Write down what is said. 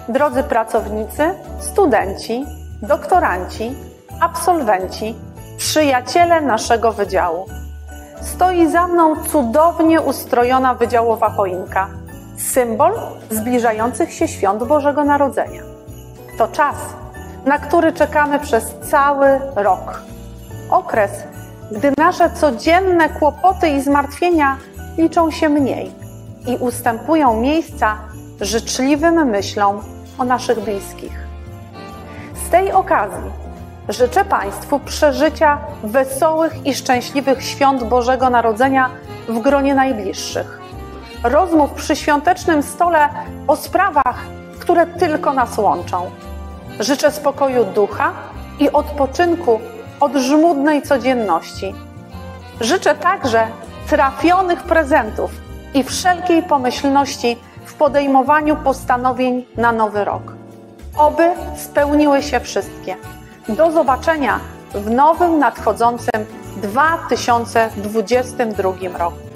drodzy pracownicy, studenci, doktoranci, absolwenci, przyjaciele naszego wydziału. Stoi za mną cudownie ustrojona wydziałowa choinka, symbol zbliżających się świąt Bożego Narodzenia. To czas, na który czekamy przez cały rok. Okres, gdy nasze codzienne kłopoty i zmartwienia liczą się mniej i ustępują miejsca życzliwym myślom o naszych bliskich. Z tej okazji życzę Państwu przeżycia wesołych i szczęśliwych świąt Bożego Narodzenia w gronie najbliższych. Rozmów przy świątecznym stole o sprawach, które tylko nas łączą. Życzę spokoju ducha i odpoczynku od żmudnej codzienności. Życzę także trafionych prezentów i wszelkiej pomyślności w podejmowaniu postanowień na nowy rok. Oby spełniły się wszystkie. Do zobaczenia w nowym nadchodzącym 2022 roku.